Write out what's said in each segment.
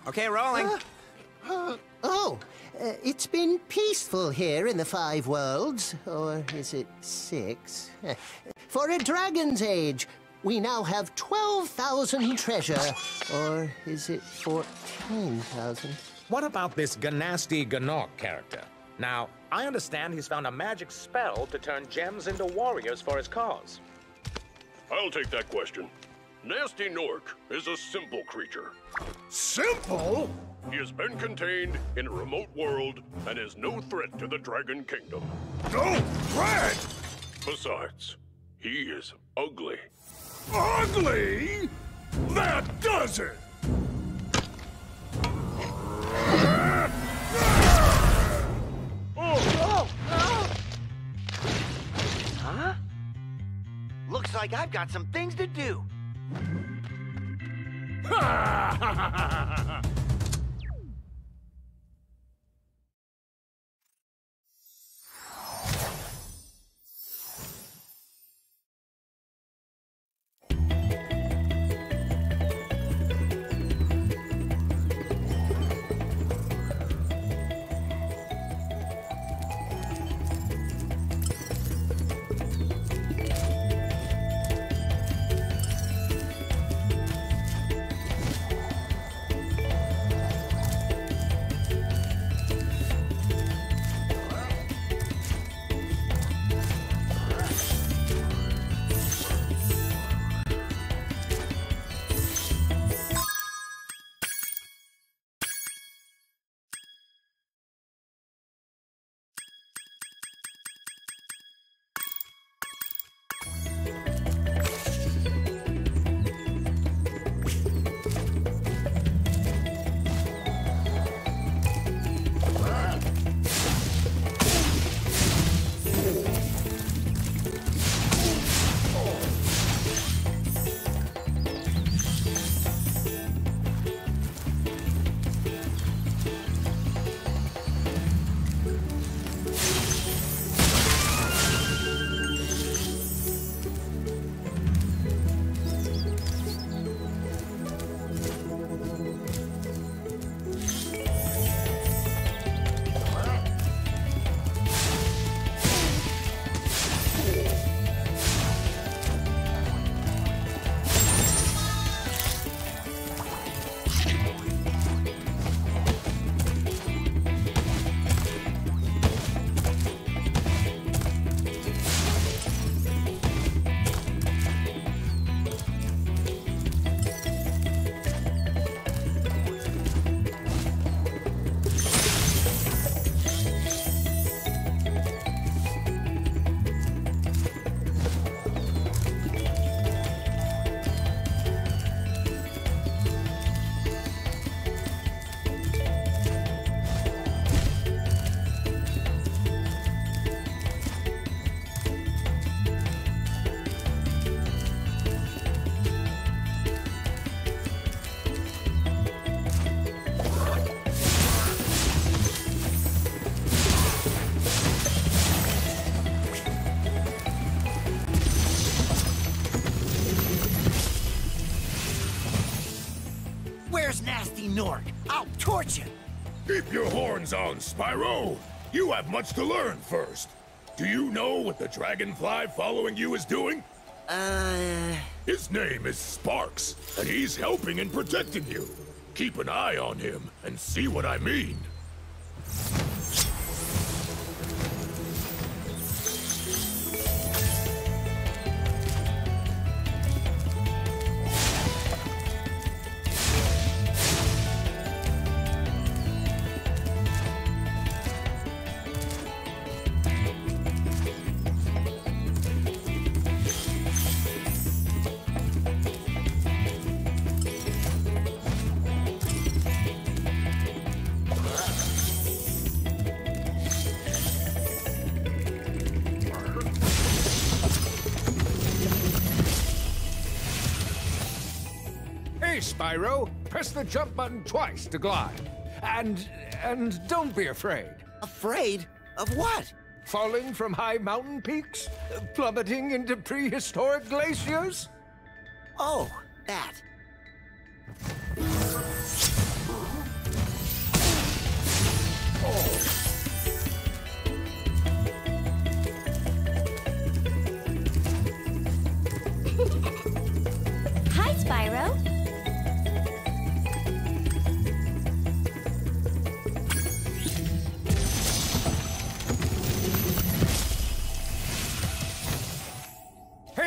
Okay, rolling. It's been peaceful here in the Five Worlds. Or is it 6? For a dragon's age, we now have 12,000 treasure. Or is it 14,000? What about this Gnasty Gnorc character? Now, I understand he's found a magic spell to turn gems into warriors for his cause. I'll take that question. Gnasty Gnorc is a simple creature. Simple? He has been contained in a remote world and is no threat to the Dragon Kingdom. No threat? Besides, he is ugly. Ugly? That does it! Huh? Looks like I've got some things to do. Gnasty Gnorc. I'll torch him. Keep your horns on, Spyro. You have much to learn first. Do you know what the dragonfly following you is doing? His name is Sparx, and he's helping and protecting you. Keep an eye on him and see what I mean. Spyro, press the jump button twice to glide. And don't be afraid. Afraid? Of what? Falling from high mountain peaks? Plummeting into prehistoric glaciers? Oh, that.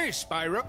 Okay, Spyro.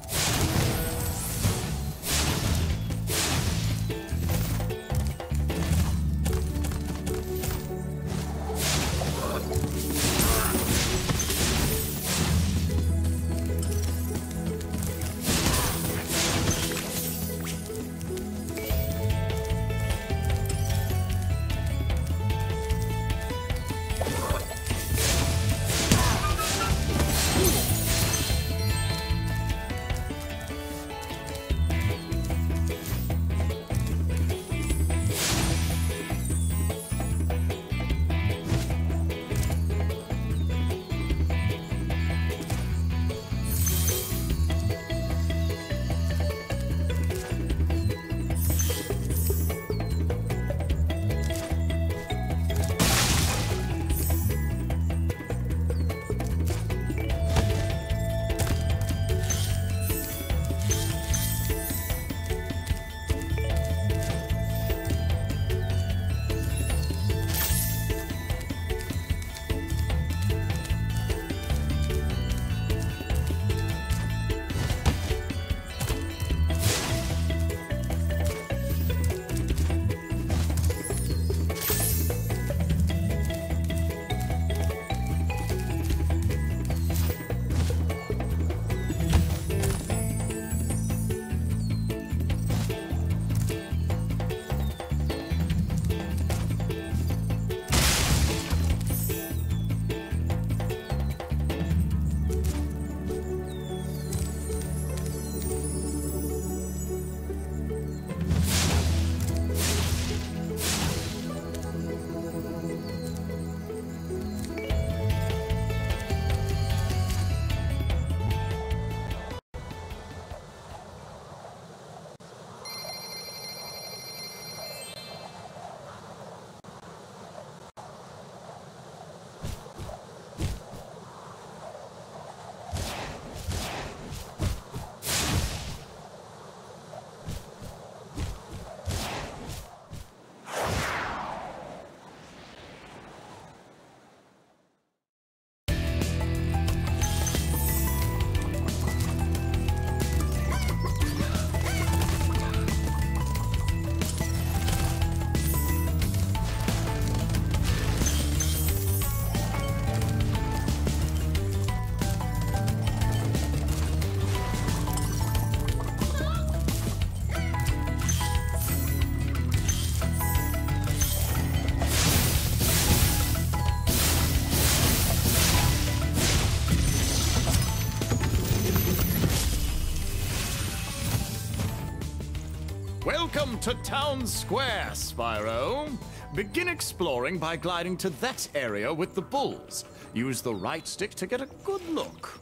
Welcome to Town Square, Spyro. Begin exploring by gliding to that area with the bulls. Use the right stick to get a good look.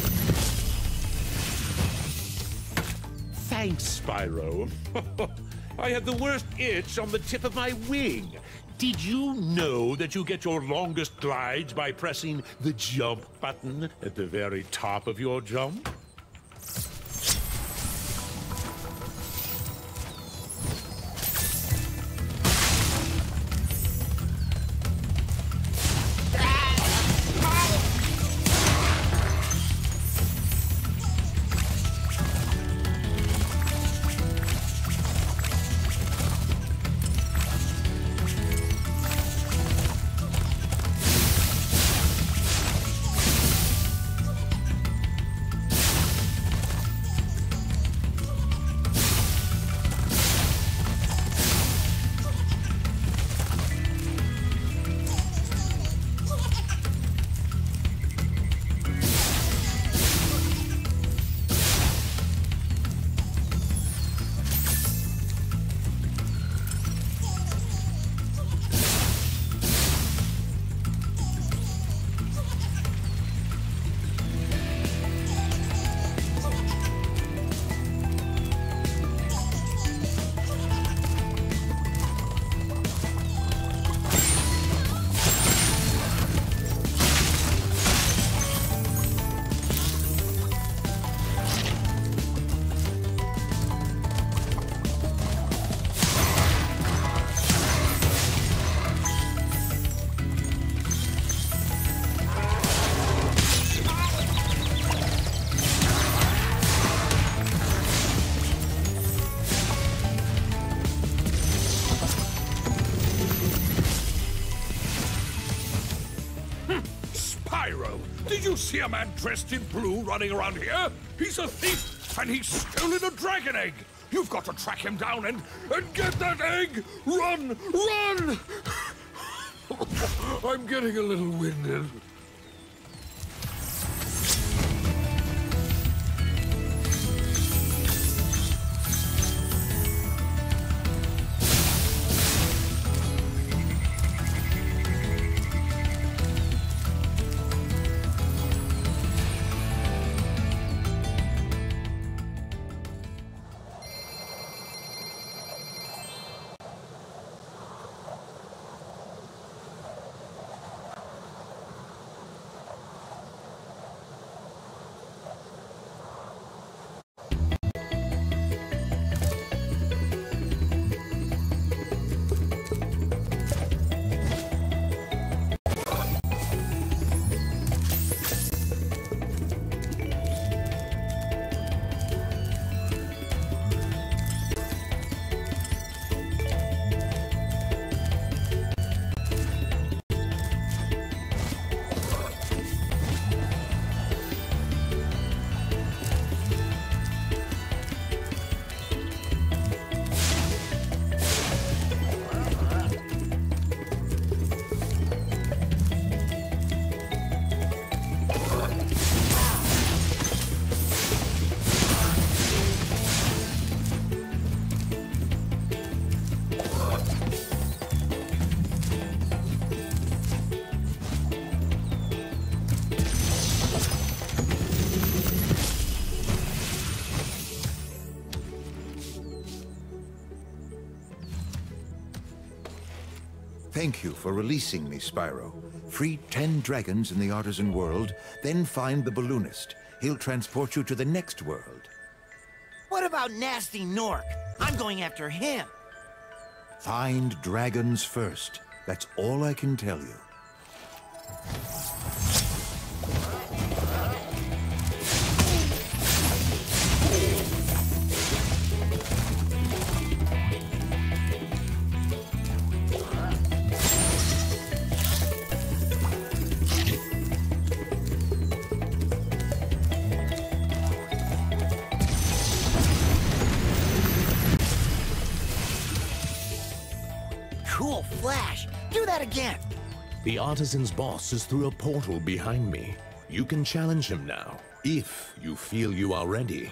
Thanks, Spyro. I had the worst itch on the tip of my wing. Did you know that you get your longest glides by pressing the jump button at the very top of your jump? Did you see a man dressed in blue running around here? He's a thief, and he's stolen a dragon egg! You've got to track him down and get that egg! Run! Run! I'm getting a little winded. Thank you for releasing me, Spyro. Free 10 dragons in the Artisan world, then find the balloonist. He'll transport you to the next world. What about Nasty Nork? I'm going after him. Find dragons first. That's all I can tell you. Cool flash. Do that again. The Artisan's boss is through a portal behind me. You can challenge him now, if you feel you are ready.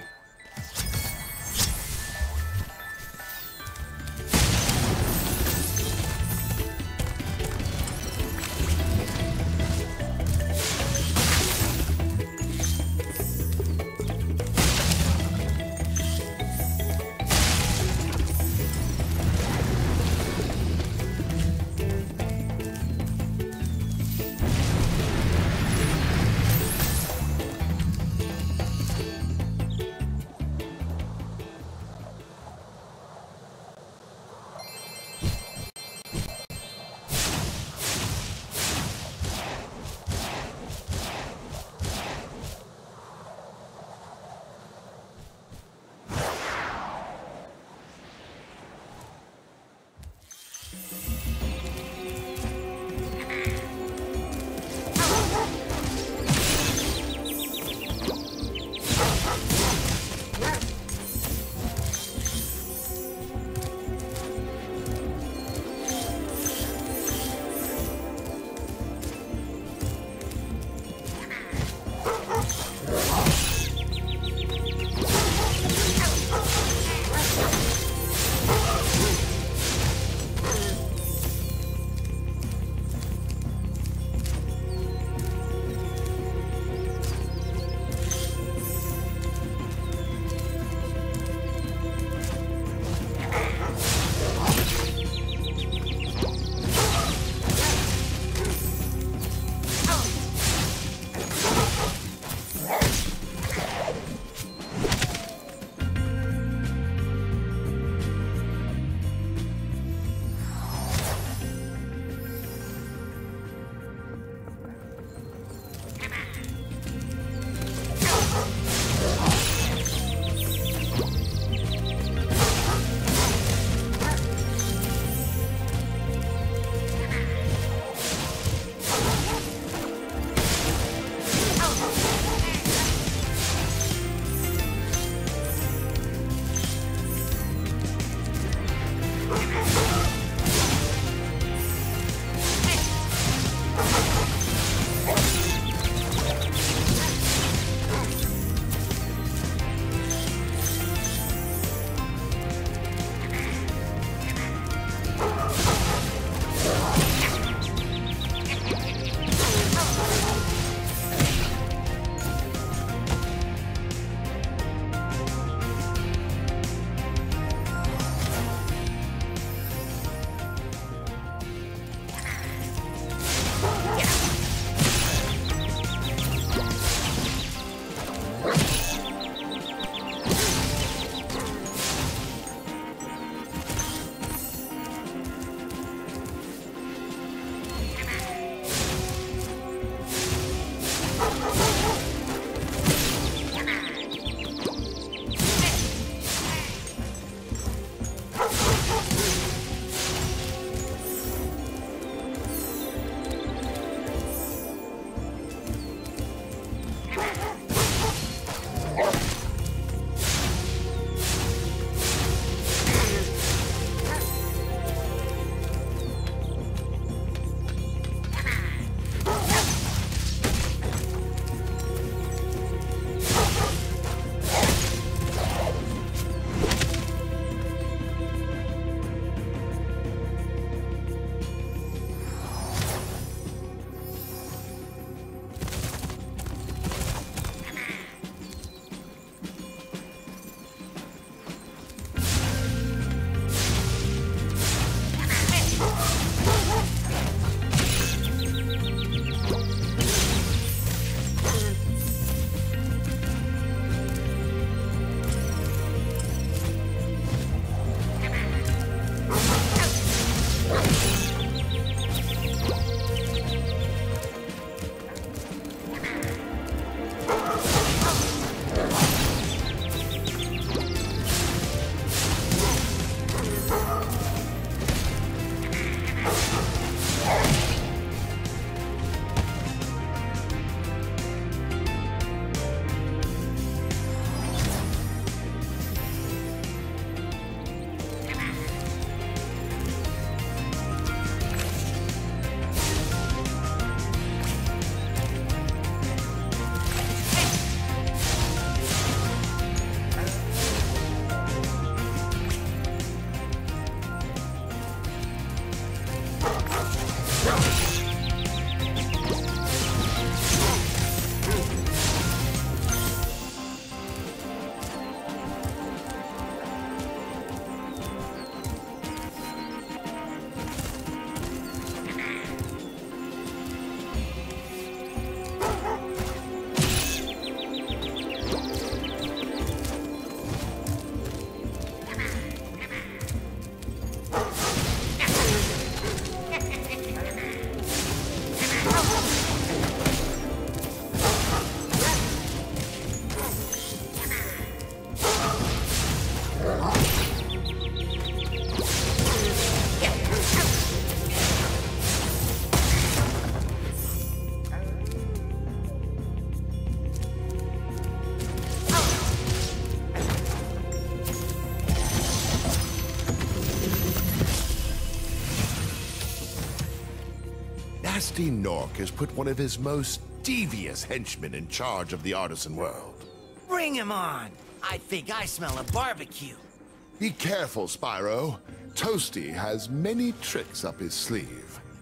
Nasty Nork has put one of his most devious henchmen in charge of the artisan world. Bring him on! I think I smell a barbecue. Be careful, Spyro. Toasty has many tricks up his sleeve.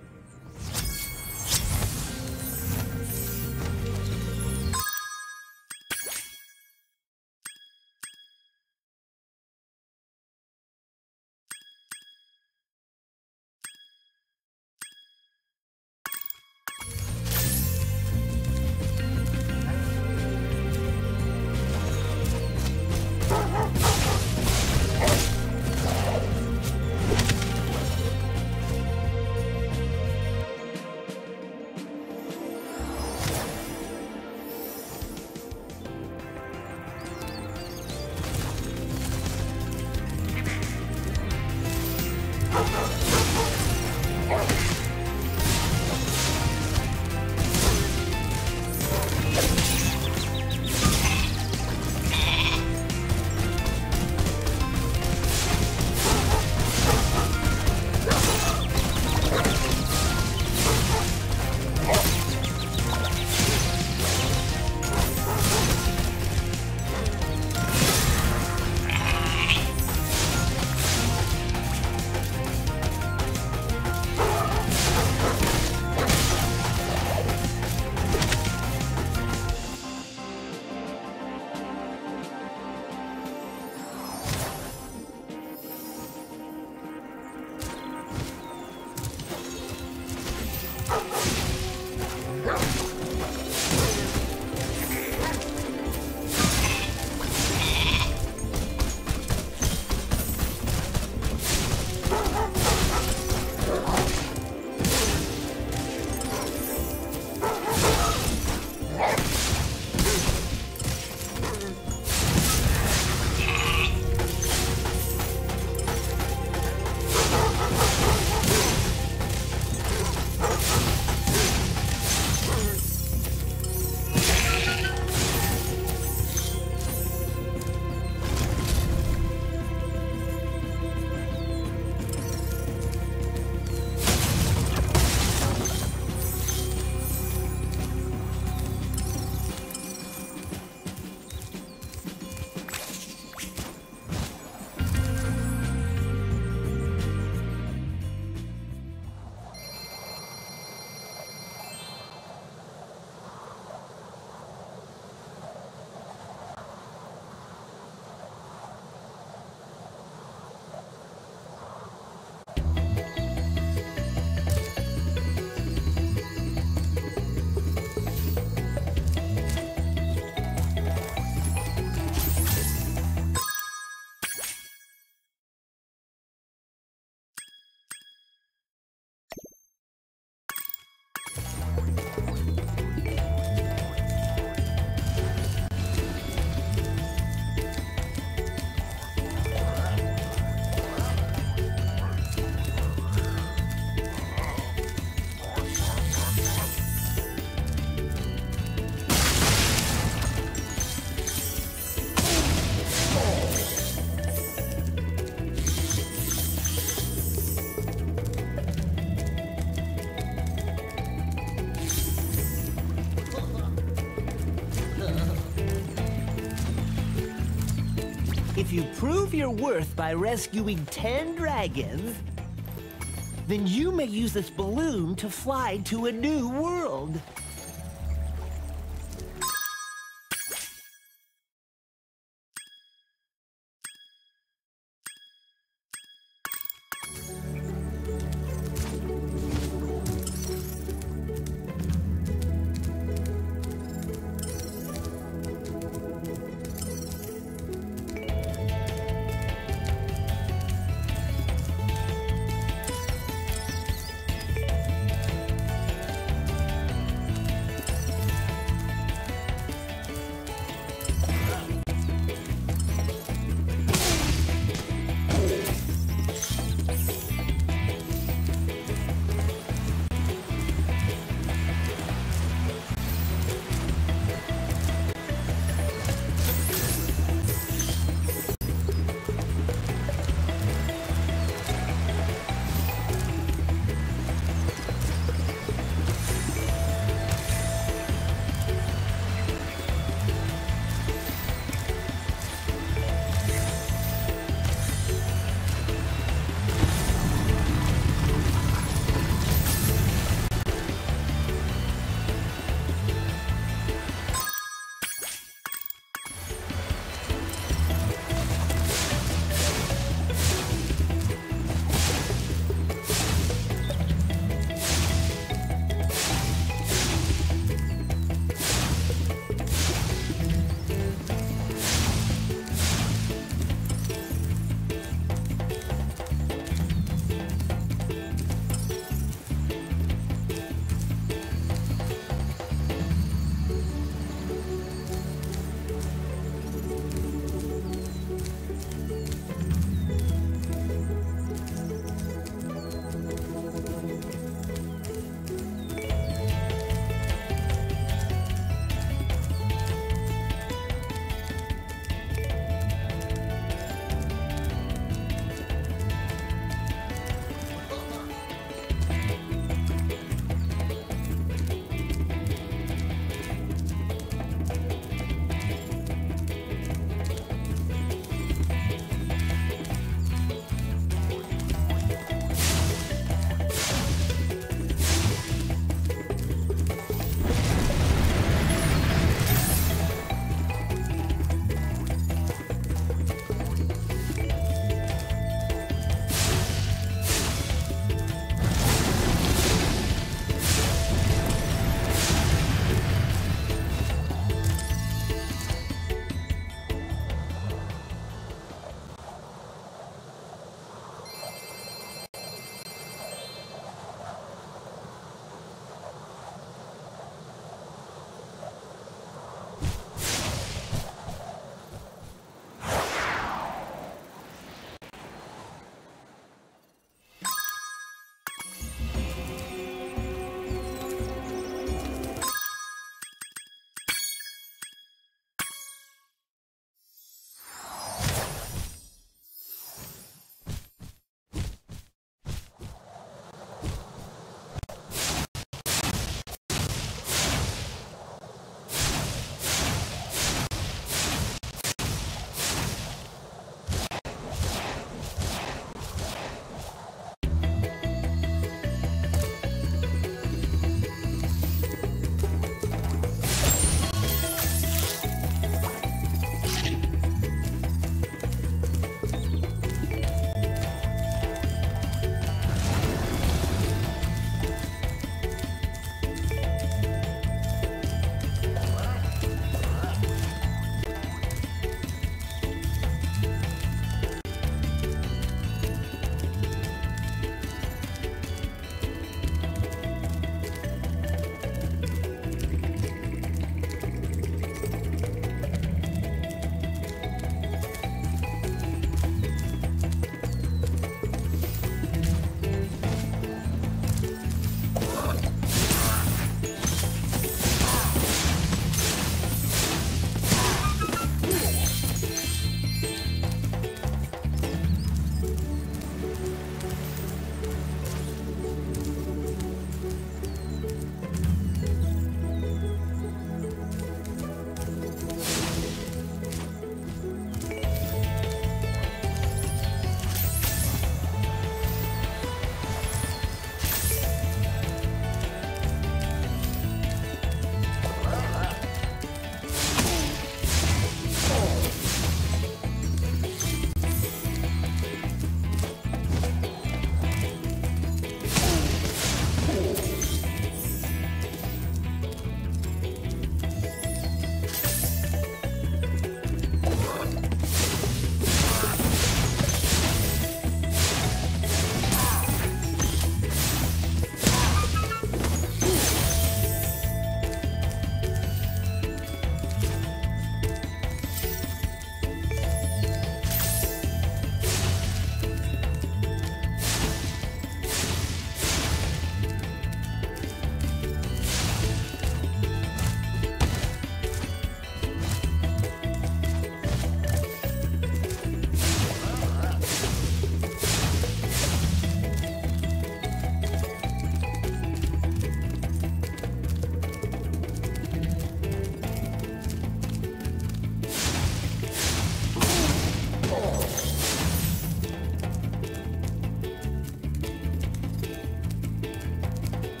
If you prove your worth by rescuing 10 dragons, then you may use this balloon to fly to a new world.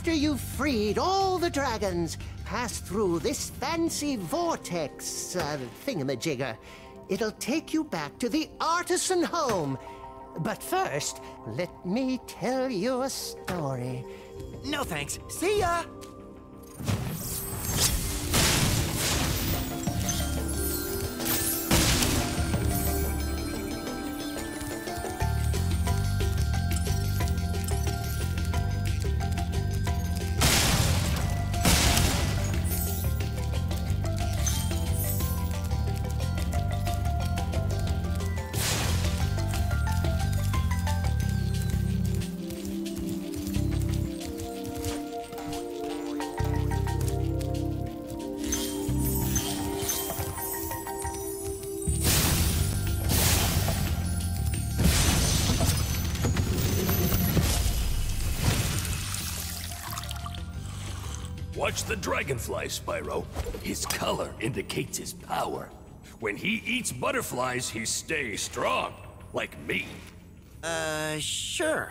After you've freed all the dragons, pass through this fancy vortex thingamajigger. It'll take you back to the artisan home. But first, let me tell you a story. No thanks. See ya! Watch the dragonfly, Spyro. His color indicates his power. When he eats butterflies, he stays strong, like me. Sure.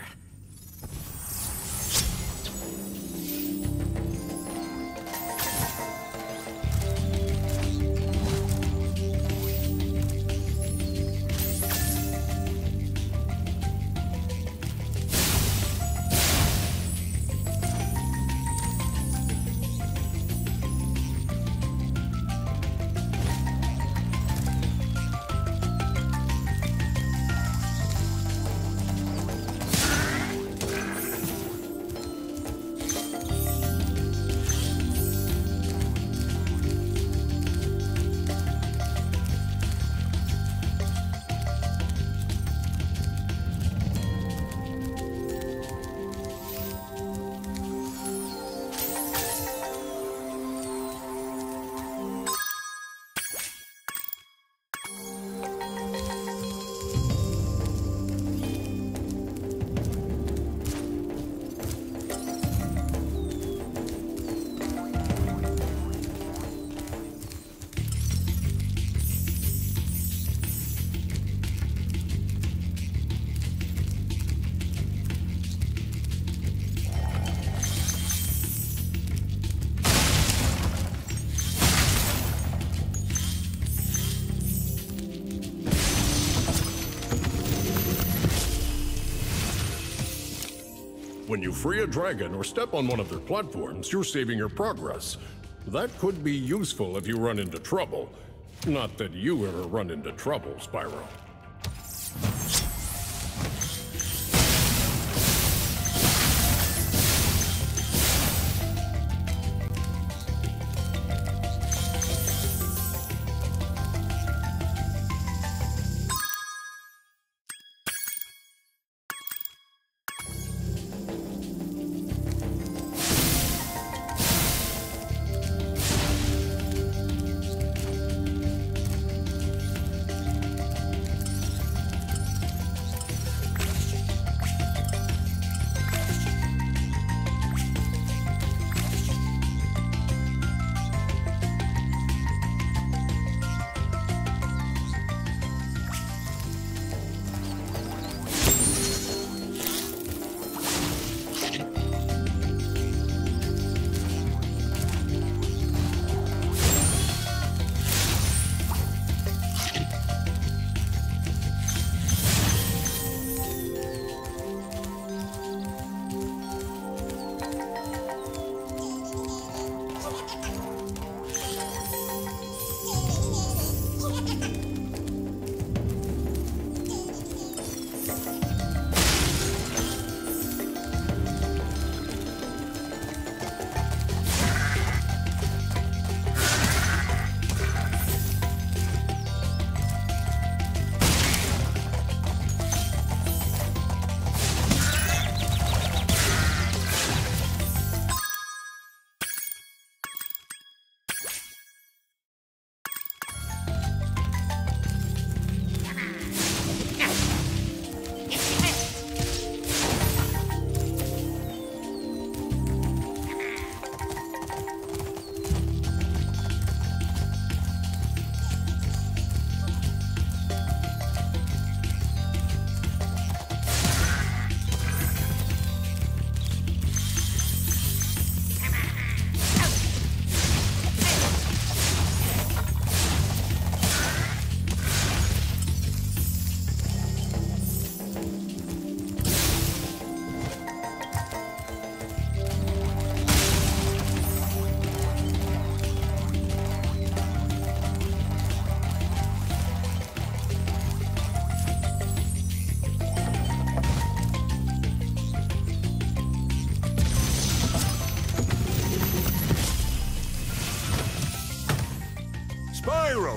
When you free a dragon or step on one of their platforms, you're saving your progress. That could be useful if you run into trouble. Not that you ever run into trouble, Spyro.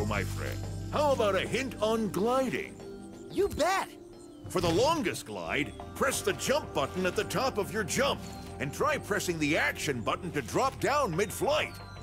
Spyro, my friend. How about a hint on gliding? You bet. For the longest glide, press the jump button at the top of your jump, and try pressing the action button to drop down mid-flight.